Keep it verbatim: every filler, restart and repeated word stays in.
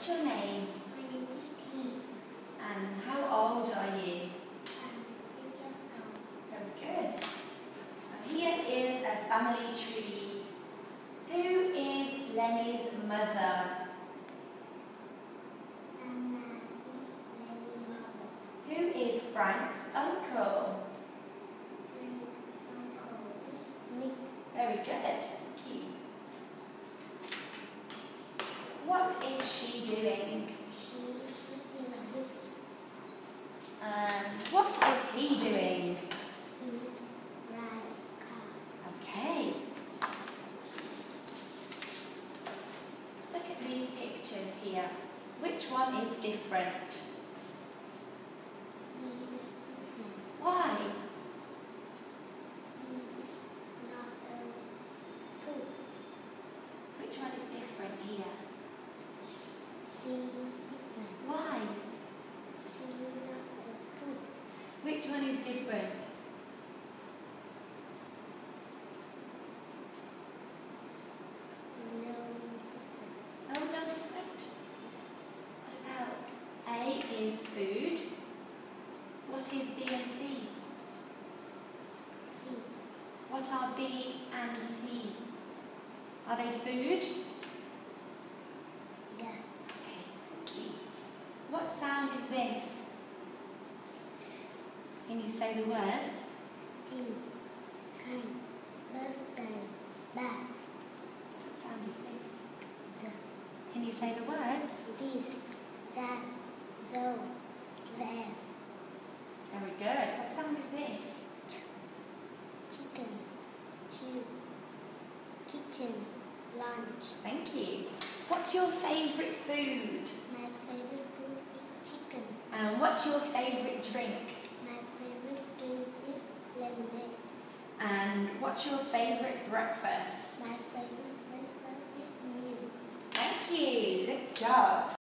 What's your name? My name is T. And how old are you? I'm eight years old. Very good. And here is a family tree. Who is Lenny's mother? Mama is Lenny's mother. Who is Frank's uncle? My uncle is Nick. Very good. Thank you. What is she doing? She is reading a book. And what is he doing? He's riding a car. Okay. Look at these pictures here. Which one is different? He is different. Why? He is not a food. Which one is different here? She is different. Why? She is not a food. Which one is different? No different. Oh, no different. What about A is food? What is B and C? C. What are B and C? Are they food? Yes. Okay, thank you. What sound is this? Can you say the words? Sing. Sign. Birthday. Bath. What sound is this? The. Can you say the words? This. That. Though. This. Very good. What sound is this? Chicken. Chew. Kitchen. Lunch. Thank you. What's your favourite food? My favorite food is chicken. And what's your favourite drink? My favorite drink is lemonade. And what's your favourite breakfast? My favorite breakfast is milk. Thank you. Good job.